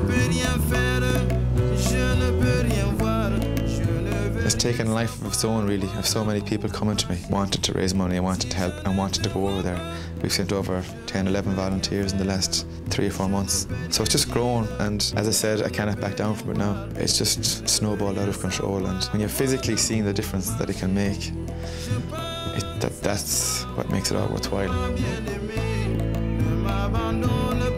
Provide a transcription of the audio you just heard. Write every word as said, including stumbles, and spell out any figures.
It's taken a life of its own, really. I have so many people coming to me, wanted to raise money, wanted to help, and wanted to go over there. We've sent over ten, eleven volunteers in the last three or four months. So it's just grown, and as I said, I cannot back down from it now. It's just snowballed out of control, and when you're physically seeing the difference that it can make, it, that, that's what makes it all worthwhile.